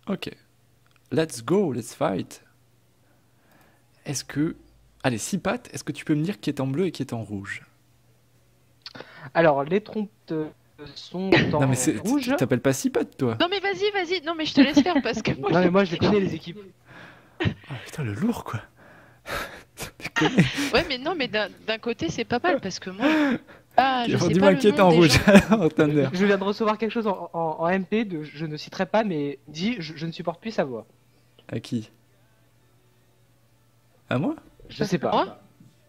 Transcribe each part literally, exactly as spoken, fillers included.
Ok. Let's go, let's fight. Est-ce que... Allez, six pattes, est-ce que tu peux me dire qui est en bleu et qui est en rouge? Alors, les trompes euh, sont en Non mais c'est... rouge. Tu t'appelles pas six pattes, toi? Non mais vas-y, vas-y. Non mais je te laisse faire parce que moi. Non, mais moi, je les connais, les équipes. Oh putain, le lourd, quoi. Ouais, mais non, mais d'un d'un côté, c'est pas mal parce que moi. Ah, je sais Dis-moi pas le qui est nom en des rouge, gens. alors, Thunder. Je viens de recevoir quelque chose en, en- en M P, de, je ne citerai pas, mais dit je, je ne supporte plus sa voix. À qui? À moi? Je sais pas. Moi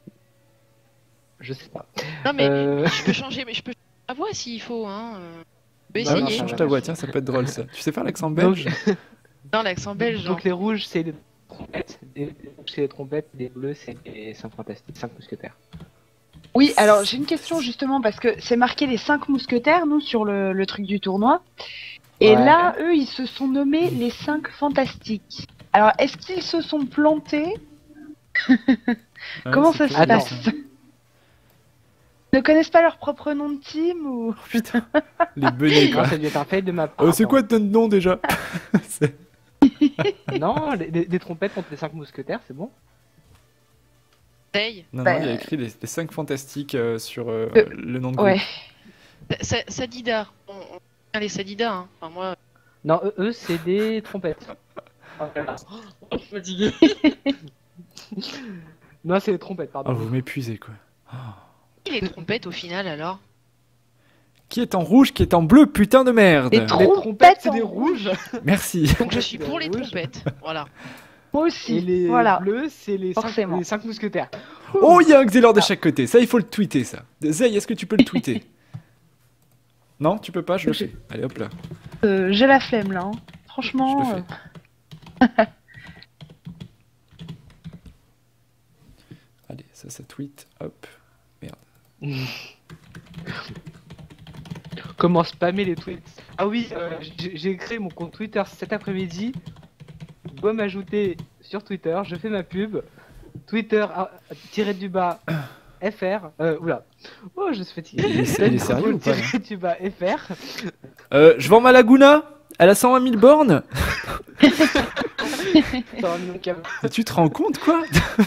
Je sais pas. Non mais Euh, je peux changer, mais je peux changer ma voix s'il faut. Hein. euh. Je peux Bah oui, non, essayer. ça change va. ta voix, tiens, ça peut être drôle, ça. Tu sais faire l'accent Donc, belge? Non, l'accent belge. donc hein. les rouges, c'est les trompettes. Les rouges, c'est les trompettes. Les bleus, c'est les cinq fantastiques, cinq mousquetaires. Oui, alors j'ai une question justement parce que c'est marqué les cinq mousquetaires, nous, sur le, le truc du tournoi. Et Ouais. là, eux, ils se sont nommés les cinq fantastiques. Alors, est-ce qu'ils se sont plantés? Ouais, Comment c'est ça se curieux, Attends. passe? Ils ne connaissent pas leur propre nom de team ou... Oh, putain, les benets, Non, quoi. ça a dû être un fail de ma part. Euh, c'est quoi ton nom, déjà? C'est- Non, les, les- les trompettes contre les cinq mousquetaires, c'est bon. Essaye. Non, Bah, non, il y a écrit les, les cinq fantastiques euh, sur euh, Euh, le nom de groupe. Ouais. Sa- Sa- Sadida. On, on tient les Sadida. Hein. Enfin, moi. Non, eux, eux, c'est des trompettes. Je suis fatigué. Non, c'est des trompettes, Oh, pardon. vous m'épuisez, quoi. Oh. Qui les trompettes au final alors? Qui est en rouge, qui est en bleu, putain de merde? Les Les trompettes trompettes, c'est en des rouges. Merci. Donc je suis C'est pour les rouge. trompettes. Voilà. Moi Et aussi. les Voilà. bleus, c'est les cinq, Forcément. les cinq mousquetaires. Oh, il y a un Xelor de chaque côté. Ça, il faut le tweeter, ça. Zay, est-ce que tu peux le tweeter? Non, tu peux pas, je le fais. Allez, hop là. Euh, j'ai la flemme là. hein. Je Franchement. le fais. Allez, ça, ça tweet. Hop. Comment spammer les tweets? Ah oui, euh, j'ai j'ai créé mon compte Twitter cet après-midi. Tu dois m'ajouter sur Twitter, je fais ma pub. Twitter, ah, tiré du bas, F R. Euh, oula. Oh, je suis fatigué. Il est- il est sérieux ou pas, là Tiré du bas, F R. Euh, je vends ma Laguna. Elle a cent vingt mille bornes. Dans mon câble. Tu te rends compte, quoi?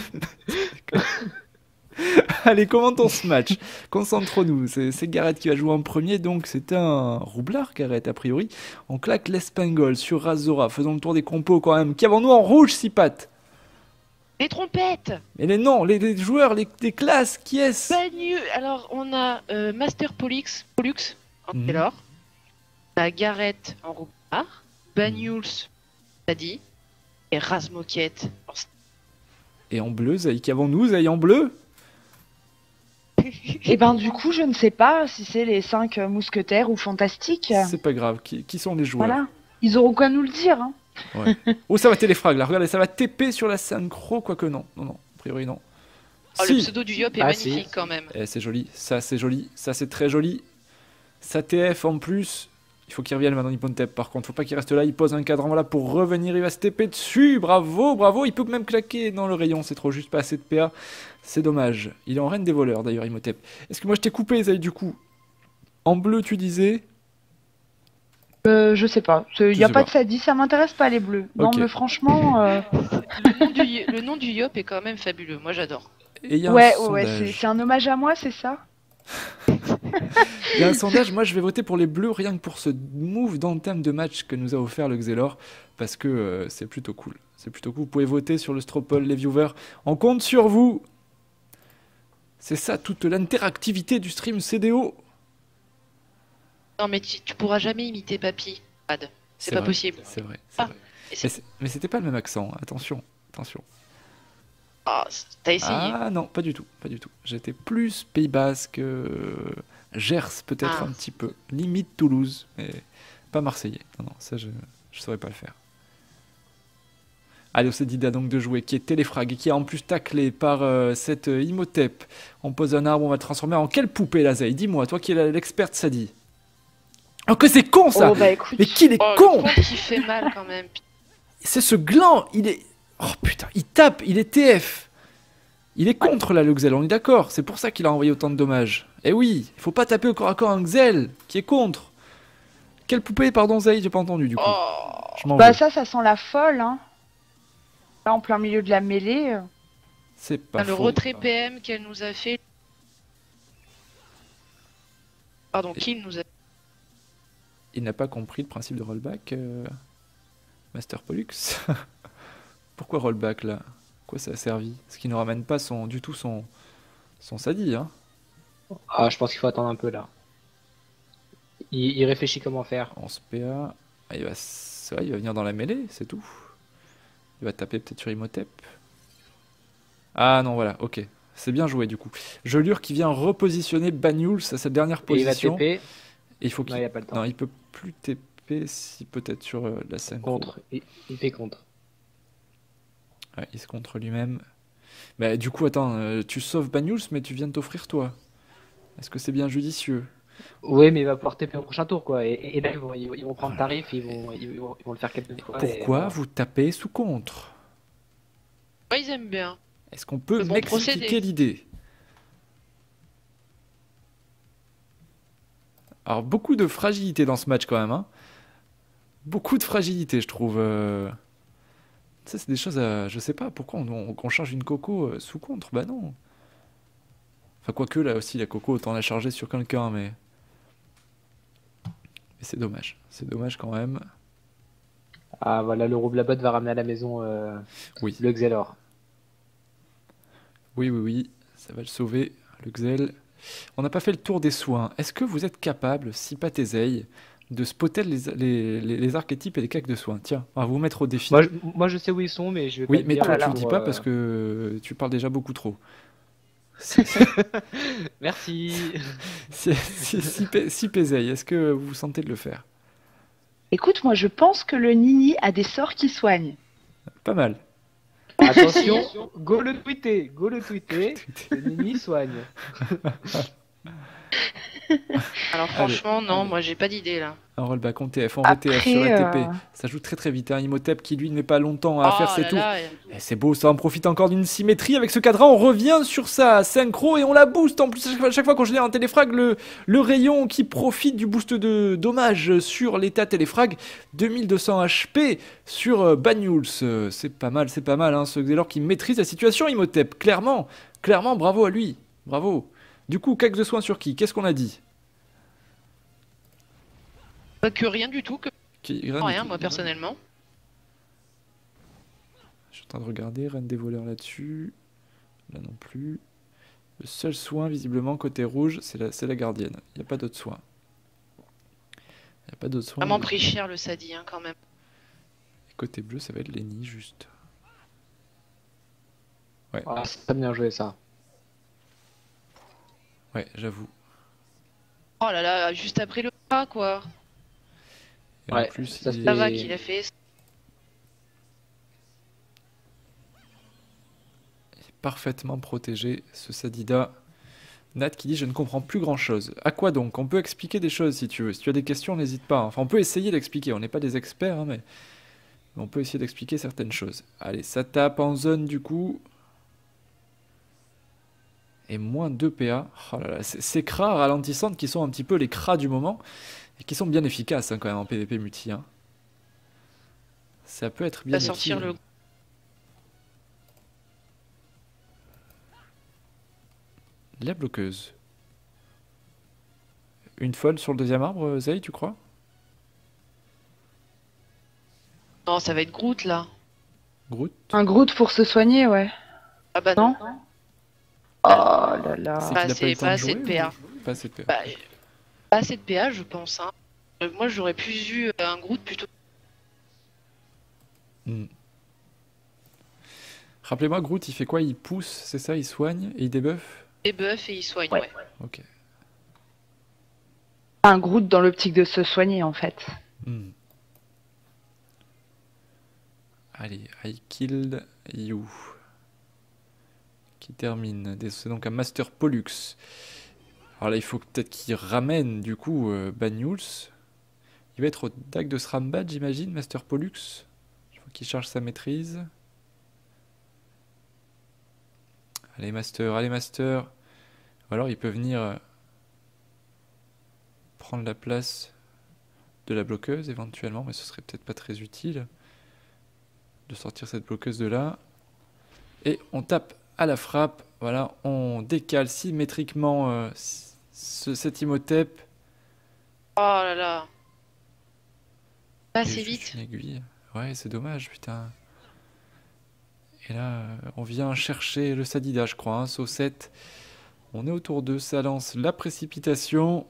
Allez, commentons ce match. Concentrons-nous. C'est c'est Gareth qui va jouer en premier, donc c'est un roublard, Gareth, a priori. On claque l'Espingol sur Razora. Faisons le tour des compos quand même. Qui avons-nous en rouge, six pattes? Les trompettes. Mais les noms, les, les joueurs, les, les classes, qui est-ce? Banu. Alors on a euh, Master Pollux, Pollux en Mhm. Taylor. On a Gareth en roublard. Banyuls, t'as dit. Et Razmoket. en Et en bleu, Zay, qui avons-nous, Zay, en bleu? Et ben du coup, je ne sais pas si c'est les cinq euh, mousquetaires ou fantastiques. C'est pas grave. Qui, qui sont les joueurs? Voilà. Ils auront qu'à nous le dire. Hein. Ouais. Oh, ça va téléfrag, là. Regardez, ça va T P sur la synchro, quoique non. Non, non. A priori, non. Oh, Si. le pseudo du Yop est Ah, magnifique si. quand même. Eh, c'est joli, ça c'est joli, ça c'est très joli. Ça T F en plus. Il faut qu'il revienne maintenant, Nipontep. Par contre, faut pas qu'il reste là. Il pose un cadran voilà pour revenir. Il va se T P dessus. Bravo, bravo. Il peut même claquer dans le rayon. C'est trop juste, pas assez de P A. C'est dommage. Il est en reine des voleurs d'ailleurs, Imhotep. Est-ce que moi je t'ai coupé, Zay, du coup? En bleu, tu disais? Euh, je sais pas. Il Je n'y a sais pas pas. de sadi, ça m'intéresse pas les bleus. Non, Ok. mais franchement. euh, Le nom, du, le nom du Yop est quand même fabuleux. Moi j'adore. Et il y a Ouais, un ouais, c'est sondage. c'est un hommage à moi, c'est ça? Il y a un sondage. Moi, je vais voter pour les bleus rien que pour ce move d'entame de match que nous a offert le Xelor. Parce que euh, c'est plutôt cool. C'est plutôt cool. Vous pouvez voter sur le Stropole, les viewers. On compte sur vous. C'est ça, toute l'interactivité du stream C D O. Non mais tu, tu pourras jamais imiter Papy. Ad. C'est pas vrai, possible. C'est vrai. c'est Ah, vrai. et c'est- Mais c'est- Mais c'était pas le même accent. Attention, attention. Ah, t'as essayé. Ah non, pas du tout, pas du tout. J'étais plus Pays Basque, euh, Gers peut-être Ah. un petit peu, limite Toulouse, mais pas Marseillais. Non, non, ça je je saurais pas le faire. Allez, on s'est dit donc de jouer, qui est téléfrag et qui est en plus taclé par euh, cette euh, Imhotep. On pose un arbre, on va le transformer en quelle poupée, la Zay? Dis-moi, toi qui es la- l'experte, ça dit. Oh que c'est con ça! Oh bah écoute. Mais qu'il est Oh, con! le con qui fait mal quand même. C'est ce gland, il est... Oh putain, il tape, il est T F. Il est contre la le Xel, on est d'accord. C'est pour ça qu'il a envoyé autant de dommages. Eh oui, il faut pas taper au corps à corps un Xel qui est contre. Quelle poupée, pardon, Zay, j'ai pas entendu du coup. Oh. Je m'en Bah veux. ça, ça sent la folle, hein. Là, en plein milieu de la mêlée. euh. C'est pas Ah, le faux. retrait P M qu'elle nous a fait. Pardon, qu'il nous a Il n'a pas compris le principe de rollback, euh, Master Pollux. Pourquoi rollback là? Quoi ça a servi? Parce qu'il ne ramène pas son, du tout son, son Sadi, hein. Ah, je pense qu'il faut attendre un peu là. Il, il réfléchit comment faire. onze P A. Ah, il, va, s- ouais, il va venir dans la mêlée, c'est tout. Il va taper peut-être sur Imhotep. Ah non, voilà, ok. C'est bien joué du coup. Gelure qui vient repositionner Banyuls à sa dernière Et il va position. T P. Et il faut Non, qu'il... il a pas le temps. Non, il peut plus T P si peut-être sur euh, la synchro. Contre. Il, il fait contre. Ouais, il se contre lui-même. Mais du coup, attends, euh, tu sauves Banyuls, mais tu viens de t'offrir toi. Est-ce que c'est bien judicieux? Oui, mais il va pouvoir T P au prochain tour quoi. Et, et là, ils vont, ils vont- ils vont prendre tarif, ils vont, ils vont, ils vont le faire quelques fois. et Pourquoi voilà. vous tapez sous contre? Ouais, ils aiment bien. Est-ce qu'on peut Le bon m'expliquer procédé. l'idée? Alors, beaucoup de fragilité dans ce match quand même, hein. Beaucoup de fragilité, je trouve. euh. Ça, c'est des choses à... Je sais pas, pourquoi on, on- on charge une coco euh, sous contre? Bah non. Enfin, quoique, là aussi, la coco, autant la charger sur quelqu'un, mais... Mais c'est dommage. C'est dommage quand même. Ah voilà, le Roublabot va ramener à la maison euh, Oui. le Xelor. Oui, oui, oui. Ça va le sauver, le Xel. On n'a pas fait le tour des soins. Est-ce que vous êtes capable, si pas Tézeille, de spotter les, les, les, les archétypes et les cacs de soins? Tiens, on va vous mettre au défi. Moi je, moi je sais où ils sont, mais je vais Oui, pas te mais dire toi, tu pour, le dis pas euh, parce que tu parles déjà beaucoup trop. Si, Merci. si, si, si, Pé- si Pézeille, est-ce que vous sentez de le faire? Écoute, moi je pense que le Nini a des sorts qui soignent. Pas mal. Attention, go le tweeter, go le tweeter. Le Nini soigne. Alors franchement, non, moi j'ai pas d'idée là. Un rollback en T F, en V T F sur Après, R T P. euh, Ça joue très très vite. Un Imhotep qui lui ne met pas longtemps à Oh faire ses là tours. là, Et c'est beau, ça en profite encore d'une symétrie avec ce cadran. On revient sur sa synchro et on la booste. En plus, à chaque fois, à chaque fois qu'on génère un téléfrag, le, le rayon qui profite du boost de dommage sur l'état téléfrag. deux mille deux cents H P sur euh, Banyuls. Euh, C'est pas mal, c'est pas mal. Hein, ce Xelor qui maîtrise la situation, Imhotep. Clairement, clairement, bravo à lui. Bravo. Du coup, cax de soins sur qui? Qu'est-ce qu'on a dit? pas que rien du tout, que Qui- rien du rien, tout. moi personnellement. Je suis en train de regarder, Reine des voleurs là-dessus. Là non plus. Le seul soin visiblement côté rouge, c'est la, c'est la gardienne. Il n'y a pas d'autres soins. Il n'y a pas d'autres soins. Vraiment pris cher le Sadi hein, quand même. Et côté bleu, ça va être Lenny juste. Ah, c'est pas bien joué ça. Ouais, j'avoue. Oh là là, juste après le pas quoi. Et Ouais, en plus, ça il se est- Ça va Et- qu'il a fait. il est parfaitement protégé, ce Sadida. Nat qui dit je ne comprends plus grand chose. À quoi donc? On peut expliquer des choses si tu veux. Si tu as des questions, n'hésite pas. Enfin, on peut essayer d'expliquer. On n'est pas des experts, hein, mais... mais on peut essayer d'expliquer certaines choses. Allez, ça tape en zone du coup. Et moins deux P A. Oh là là, c- ces cras ralentissantes qui sont un petit peu les cras du moment. Et qui sont bien efficaces hein, quand même en P V P multi. Hein. Ça peut être bien Va sortir utile. le. La bloqueuse. Une folle sur le deuxième arbre, Zay, tu crois? Non, ça va être Groot là. Groot. un Groot pour se soigner, ouais. Ah bah Non. non. Oh là là. C'est Pas qu'il a assez- eu le temps pas de assez jouer, de P A. ou- Pas assez de P A. Bah, pas assez de P A, je pense. Hein. Euh, Moi, j'aurais plus eu un Groot plutôt. Hmm. Rappelez-moi, Groot, il fait quoi? Il pousse, c'est ça? Il soigne et il débuffe? Des buffs et il soigne, Ouais. ouais. Ok. Un Groot dans l'optique de se soigner, en fait. Hmm. Allez, I killed you. Qui termine. Des- C'est donc un Master Pollux. Alors là, il faut peut-être qu'il ramène du coup euh, Banyuls. Il va être au dague de Srambad, j'imagine, Master Pollux. Il faut qu'il charge sa maîtrise. Allez, Master, allez, Master. Ou alors il peut venir euh, prendre la place de la bloqueuse éventuellement, mais ce serait peut-être pas très utile de sortir cette bloqueuse de là. Et on tape à la frappe. Voilà, on décale symétriquement euh, ce, cet Imhotep. Oh là là. Pas Et assez juste vite. une aiguille. Ouais, c'est dommage, putain. Et là, euh, on vient chercher le Sadida, je crois. Hein, Saut sept. On est autour d'eux, ça lance la précipitation.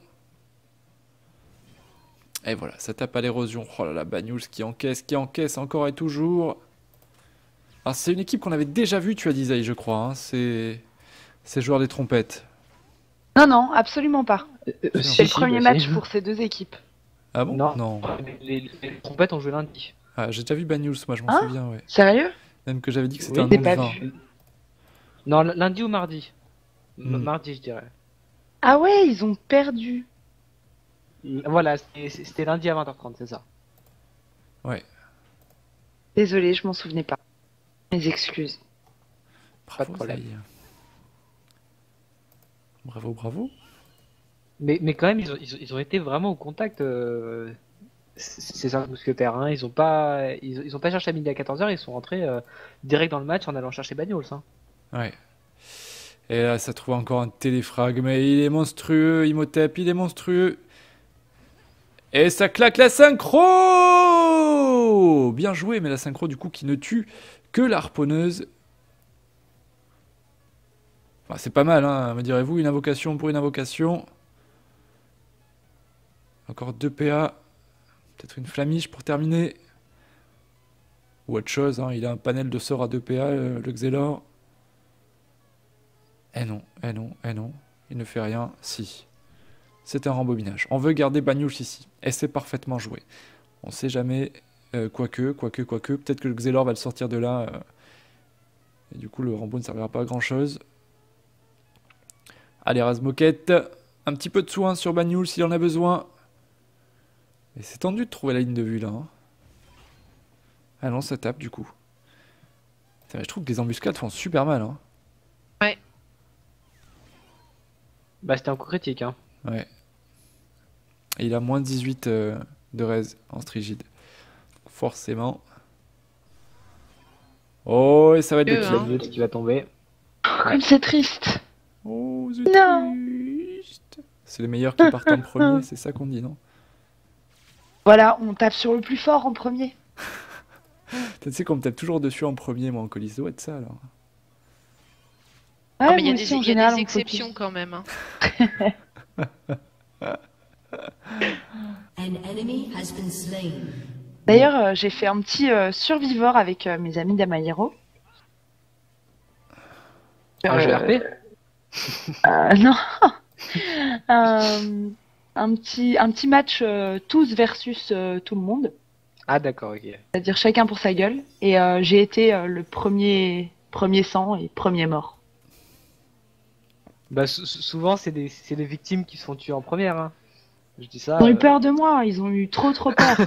Et voilà, ça tape à l'érosion. Oh là là, Banyuls qui encaisse, qui encaisse encore et toujours. Alors c'est une équipe qu'on avait déjà vue, tu as dit, Zay, je crois. Hein. C'est ces joueurs des trompettes. Non, non, absolument pas. Euh, euh, C'est le si, premier bah, match si. pour ces deux équipes. Ah bon? Non, Non. Les, les- les trompettes ont joué lundi. Ah, j'ai déjà vu Banyuls, moi je m'en Hein souviens, ouais. Sérieux? Même que j'avais dit que c'était Oui, un j'ai nom de pas vin. vu. Non, l- lundi ou mardi. M- Hmm. Mardi, je dirais. Ah ouais, ils ont perdu. L- Voilà, c'était c'était lundi à vingt heures trente, c'est ça. Ouais. Désolée, je m'en souvenais pas. Mes excuses. Pas de Bravo, problème. Zay. Bravo, bravo. Mais, mais quand même, ils ont, ils ont, ils ont été vraiment au contact, euh, c- ces cinq mousquetaires. Hein. Ils ont pas, ils, ont- ils ont pas cherché à midi à quatorze heures, ils sont rentrés euh, direct dans le match en allant chercher Bagnols. Hein. Ouais. Et là, ça trouve encore un téléfrag, mais il est monstrueux, Imhotep, il est monstrueux. Et ça claque la synchro! Bien joué, mais la synchro, du coup, qui ne tue que la harponneuse. Enfin, c'est pas mal, hein, me direz-vous, une invocation pour une invocation. Encore deux P A. Peut-être une flamiche pour terminer. Ou autre chose, hein, il a un panel de sorts à deux P A, le, le Xelor. Eh non, eh non, eh non. Il ne fait rien. Si. C'est un rembobinage. On veut garder Banyuls ici. Et c'est parfaitement joué. On sait jamais. Euh, quoique, quoique, quoique. Peut-être que le Xelor va le sortir de là. euh, et du coup, le Rambo ne servira pas à grand chose. Allez, Razmoket. Un petit peu de soin sur Banyuls s'il en a besoin. Et c'est tendu de trouver la ligne de vue là. Hein. Ah non, ça tape du coup. Putain, mais je trouve que les embuscades font super mal. Hein. Bah, c'était un coup critique. Hein. Ouais. Et il a moins dix-huit euh, de res en strigide. Forcément. Oh, et ça va être Dieu, le Il y a kill. hein. le qui va tomber. Comme c'est triste. Oh, zut, Non. triste. C'est les meilleurs qui partent en premier, c'est ça qu'on dit, non? Voilà, on tape sur le plus fort en premier. Tu sais qu'on me tape toujours dessus en premier, moi, en colis. Ça doit être ça, alors. Ouais, Ah, mais il y a moi des, aussi, en il y a général, des on exceptions copie. quand même. Hein. An enemy has been slain. D'ailleurs, euh, j'ai fait un petit euh, survivor avec euh, mes amis d'Amaero. Un G R P Euh, non. un, un petit, un petit match euh, tous versus euh, tout le monde. Ah, d'accord, ok. C'est-à-dire chacun pour sa gueule. Et euh, j'ai été euh, le premier, premier sang et premier mort. Bah, sou- sou- souvent, c'est des, c'est des victimes qui se font tuer en première. Hein. Je dis ça. Ils ont eu euh, peur de moi, ils ont eu trop trop peur.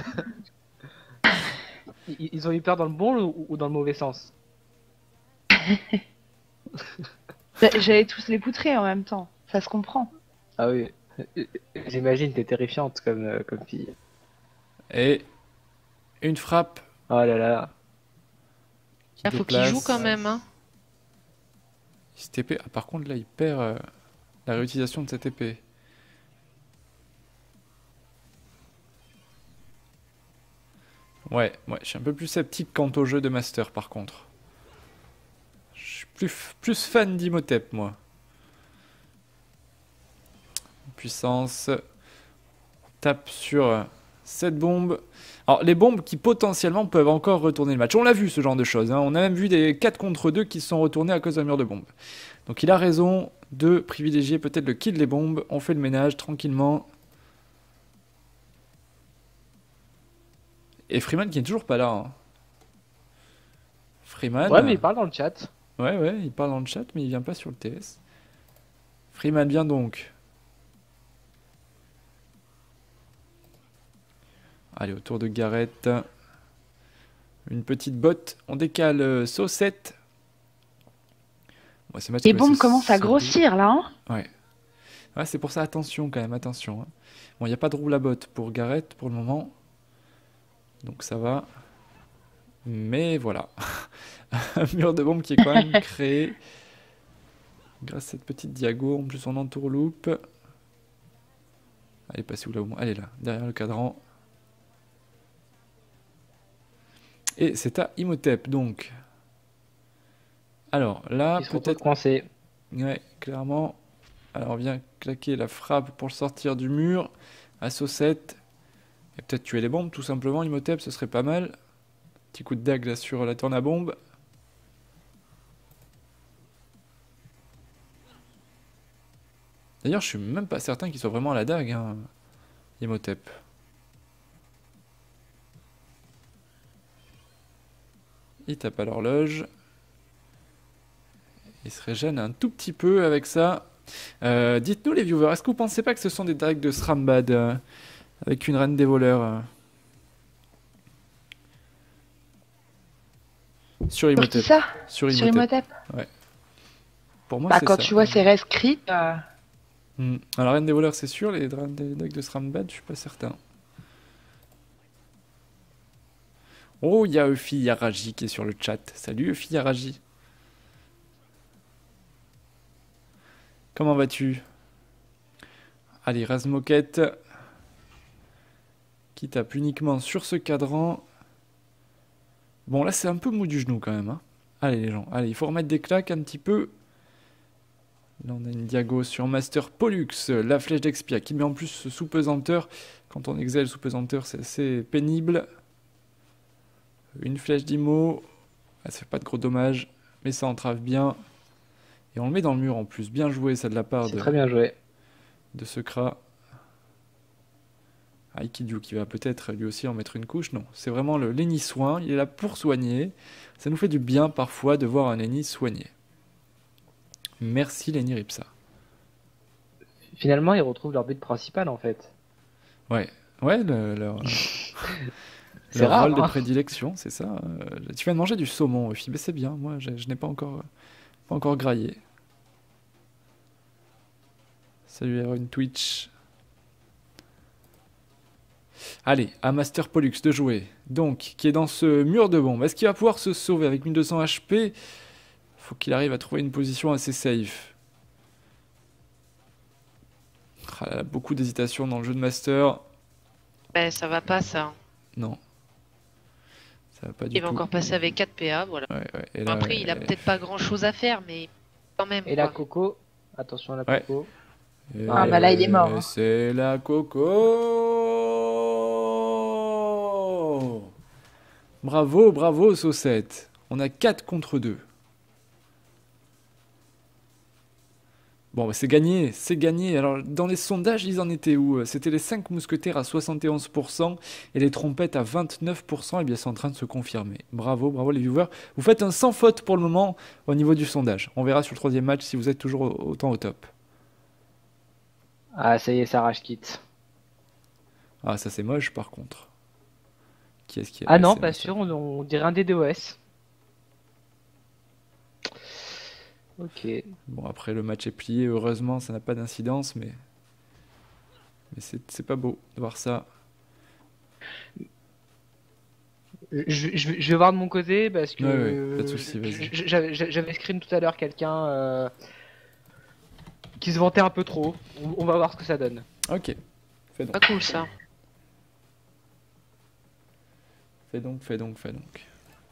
ils, ils ont eu peur dans le bon ou, ou dans le mauvais sens. J'allais tous les poutrer en même temps, ça se comprend. Ah oui. J'imagine, t'es terrifiante comme, euh, comme fille. Et une frappe Oh là là. qui Là, faut qu'il déplace. joue quand même. Hein. Cette épée. Ah, par contre, là, il perd euh, la réutilisation de cette épée. Ouais, ouais, je suis un peu plus sceptique quant au jeu de Master, par contre. Je suis plus, plus fan d'Imhotep, moi. Puissance. On tape sur euh, cette bombe. Alors, les bombes qui potentiellement peuvent encore retourner le match. On l'a vu, ce genre de choses. Hein. On a même vu des quatre contre deux qui se sont retournés à cause d'un mur de bombes. Donc, il a raison de privilégier peut-être le kill des bombes. On fait le ménage tranquillement. Et Freeman qui n'est toujours pas là. Hein. Freeman. Ouais, mais il parle dans le chat. Ouais, ouais, il parle dans le chat, mais il vient pas sur le T S. Freeman vient donc. Allez, autour de Gareth. Une petite botte. On décale euh, Saut sept. Bon, ces matchs Les que bombes c'est- commencent à c'est- grossir là, hein. Ouais. Ouais, c'est pour ça, attention quand même, attention. Hein. Bon, il n'y a pas de roule à botte pour Gareth pour le moment. Donc ça va. Mais voilà. Un mur de bombe qui est quand même créé. Grâce à cette petite diago, en plus on entourloupe. Elle est passée où là au moins? Elle est là, derrière le cadran. Et c'est à Imhotep donc. Alors là, Ils se retrouvent peut-être. coincés. Ouais, clairement. Alors on vient claquer la frappe pour le sortir du mur. À Saucette. Et peut-être tuer les bombes tout simplement. Imhotep, ce serait pas mal. Petit coup de dague là sur la tourne à bombe. D'ailleurs, je suis même pas certain qu'il soit vraiment à la dague, hein, Imhotep. Il tape à l'horloge. Il se régène un tout petit peu avec ça. Euh, Dites-nous les viewers, est-ce que vous pensez pas que ce sont des dagues de Srambad euh, avec une reine des voleurs euh, sur Sur qui Imhotep? ça? Sur Sur Imhotep. Imhotep. Pour moi, Bah, c'est quand ça. tu vois ses rescrits, euh, Hmm. Alors, reine des voleurs, c'est sûr. Les dra- des dagues de Srambad, je suis pas certain. Oh, il y a Euphie Yaraji qui est sur le chat. Salut Euphie Yaraji. Comment vas-tu? Allez, Razmoquette. Qui tape uniquement sur ce cadran. Bon, là, c'est un peu mou du genou quand même. Hein. Allez, les gens. Allez, il faut remettre des claques un petit peu. Là, on a une diago sur Master Pollux, la flèche d'Expia, qui met en plus sous pesanteur. Quand on excelle sous pesanteur, c'est assez pénible. Une flèche d'Imo. Ah, ça fait pas de gros dommages, mais ça entrave bien. Et on le met dans le mur en plus. Bien joué, ça de la part C'est de, très bien joué. de ce Kra. Ah, Ikidyu qui va peut-être lui aussi en mettre une couche. Non, c'est vraiment le Lenny soin. Il est là pour soigner. Ça nous fait du bien parfois de voir un Lenny soigné. Merci Lenny Ripsa. Finalement, ils retrouvent leur but principal en fait. Ouais, ouais, le- leur, C'est leur rare, rôle de hein. prédilection, c'est ça. Euh, tu viens de manger du saumon, Euphie, mais c'est bien. Moi, je, je n'ai pas encore, pas encore graillé. Salut Aaron Twitch. Allez, à Master Pollux de jouer. Donc, qui est dans ce mur de bombe. Est-ce qu'il va pouvoir se sauver avec mille deux cents H P? Faut qu'il arrive à trouver une position assez safe. Ah là, beaucoup d'hésitation dans le jeu de Master. Ben, ça va pas, ça. Non. Ça va pas du Il va tout. encore passer avec quatre P A, voilà. Ouais, ouais. Et Bon, là, après, il a ouais. peut-être pas grand chose à faire, mais quand même. Et la quoi. Coco, attention à la Ouais. Coco. Et Ah, bah là, il est mort, hein. C'est la Coco. Bravo, bravo, Saucette. On a quatre contre deux. Bon, bah, c'est gagné, c'est gagné. Alors, dans les sondages, ils en étaient où? C'était les cinq mousquetaires à soixante et onze pour cent et les trompettes à vingt-neuf pour cent. Et bien, c'est en train de se confirmer. Bravo, bravo les viewers. Vous faites un sans faute pour le moment au niveau du sondage. On verra sur le troisième match si vous êtes toujours au- autant au top. Ah, ça y est, ça rage quitte. Ah, ça c'est moche par contre. Qui est-ce qui est Ah non, c'est- pas c'est- sûr, on, on dirait un D DOS. Ok. Bon, après le match est plié, heureusement, ça n'a pas d'incidence, mais. Mais c'est c'est pas beau de voir ça. Je, je- je vais voir de mon côté parce que Ouais, ouais, pas de souci, vas-y. je- j'avais j'avais screen tout à l'heure quelqu'un euh, qui se vantait un peu trop. On, on va voir ce que ça donne. Ok. Fais donc, Pas cool, ça. fais donc, fais donc, fais donc.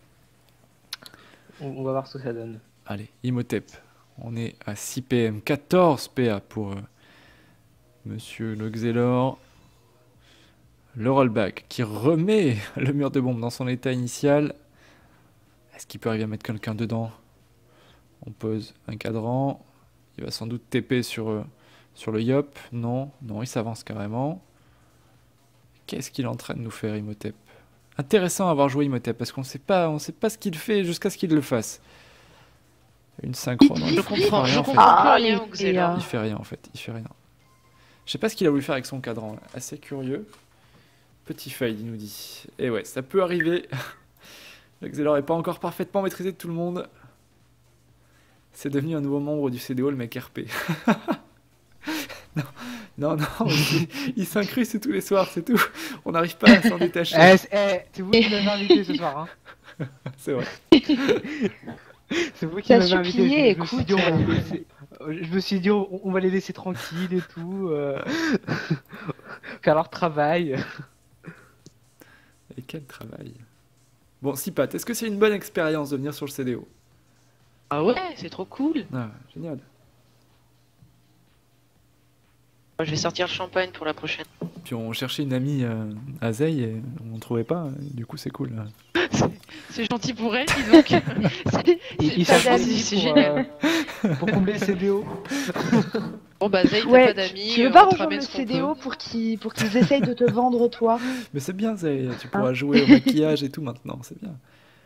On, on va voir ce que ça donne. Allez, Imhotep. On est à six P M, quatorze P A pour euh, Monsieur le Xelor. Le rollback qui remet le mur de bombe dans son état initial. Est-ce qu'il peut arriver à mettre quelqu'un dedans? On pose un cadran. Il va sans doute T P sur, euh, sur le Yop. Non, non, il s'avance carrément. Qu'est-ce qu'il est en train de nous faire, Imhotep? Intéressant à avoir joué Imhotep parce qu'on sait pas, on sait pas ce qu'il fait jusqu'à ce qu'il le fasse. Une synchro. Non, Je il fait comprends, rien, je en fait. comprends Ah, plus rien les- au Xelor. Il fait rien en fait, il fait rien. Je sais pas ce qu'il a voulu faire avec son cadran, là. Assez curieux. Petit fail, il nous dit. Et ouais, ça peut arriver. Le Xelor est pas encore parfaitement maîtrisé de tout le monde. C'est devenu un nouveau membre du C D O, le mec R P. Non, non, il, il s'incruste tous les soirs, c'est tout. On n'arrive pas à s'en détacher. Eh, c'est eh, c'est vous qui m'avez invité ce soir. Hein. C'est vrai. C'est vous qui T'as m'avez invité. supplié, Je, je me suis écoute. dit, on va les laisser, je me suis dit, on, on va les laisser tranquilles et tout. euh, faire leur travail. Et quel travail. Bon, Sipat, est-ce que c'est une bonne expérience de venir sur le C D O? Ah ouais, c'est trop cool. Ah, génial. Moi, je vais sortir le champagne pour la prochaine. Puis on cherchait une amie euh, à Zeil et on ne trouvait pas, et du coup c'est cool. C'est gentil pour elle, dis donc. C'est- Ils, c'est ils pas cherchent d'amis, aussi c'est pour, génial. euh, pour combler le C D O. Bon bah Zay, t'as Ouais, pas d'amis, tu veux on pas te rejoindre ramène le ce qu'on C D O peut. pour qu'ils pour qu'ils essayent de te vendre toi? Mais c'est bien Zeil, tu pourras jouer au maquillage et tout maintenant, c'est bien.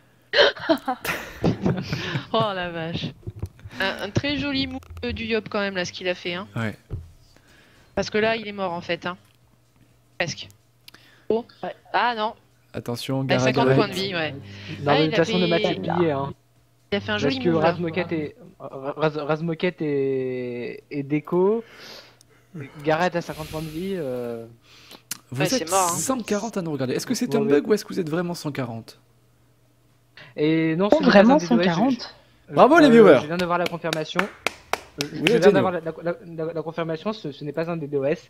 Oh la vache. Un, un très joli move euh, du Yop quand même là, ce qu'il a fait. Hein. Ouais. Parce que là, il est mort en fait. Hein. Presque. Oh. Ah non, Attention, avec Gara cinquante points de Gareth. vie, ouais. Non, Ah, mais de il toute façon, a le match fait- est plié. Hein. Il a fait un Parce joli que move là. Razmoket et, Raz, Razmoket et, et Deco, Gareth à cinquante points de vie. euh, Vous Ouais, c'est êtes mort, hein. cent quarante à nous regarder. Est-ce que c'est un Ouais, ouais. bug ou est-ce que vous êtes vraiment cent quarante? Et non, Oh, ce n'est pas vraiment un D DOS, cent quarante? je- je- Bravo, les euh, viewers. Je viens d'avoir la confirmation. Euh, Je Vous viens êtes géniaux. d'avoir la, la- la- la- la confirmation, ce, ce n'est pas un D DOS.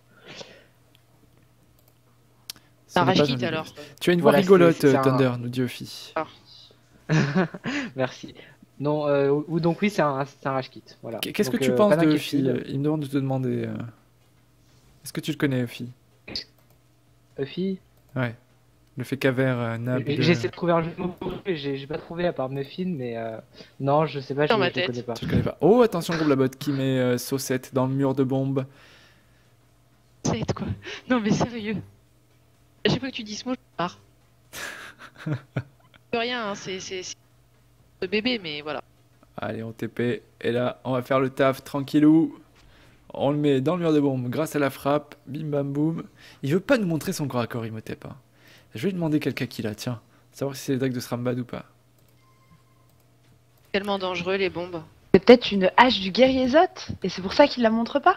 Ce Un n'est pas rage kit, vidéo. alors. Tu as une voix Voilà, rigolote, c'est- c'est un- Thunder, nous dit Ophi. Merci. Non, euh, ou ou donc oui, c'est un, c'est un rage kit. Voilà. Qu'est-ce que Donc, tu euh, penses pas de Ophi? d'inquiétude. Il me demande de te demander. euh, Est-ce que tu le connais, Ophi? Ophi, Ouais. Le fait qu'Aver, euh, Nab. j'ai de- j'ai essayé de trouver un jeu de mots, mais j'ai j'ai pas trouvé à part Muffin, mais euh, non, je sais pas, je, Dans ma je le tête. connais pas. Tu le connais pas. Oh, attention, groupe la botte qui met euh, Saucette dans le mur de bombe. C'est quoi? Non mais sérieux. À chaque fois que tu dis ce mot, je pars. C'est rien, hein, c'est c'est c'est de bébé, mais voilà. Allez, on T P. Et là, on va faire le taf tranquillou. On le met dans le mur de bombe grâce à la frappe. Bim bam boum. Il veut pas nous montrer son corps à corps, Imhotep. Hein. Je vais lui demander quelqu'un qui l'a, tiens. Savoir si c'est les decks de Srambad ou pas. Tellement dangereux les bombes. C'est peut-être une hache du guerrier Zot, et c'est pour ça qu'il la montre pas?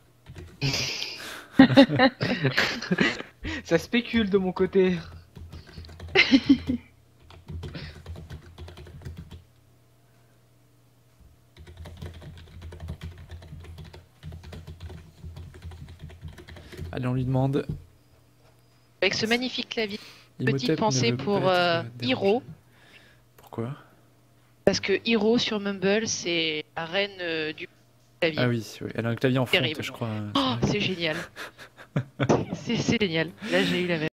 Ça spécule de mon côté. Allez, on lui demande. Avec ce magnifique clavier. Imhotep Petite ne pensée veut pour pas être, euh, euh, dérangé. Hiro. Pourquoi? Parce que Hiro sur Mumble, c'est la reine euh, du clavier. Ah oui, oui, elle a un clavier en fonte, Terrible. je crois. Oh, c'est génial. c'est c'est génial. Là, j'ai eu la même.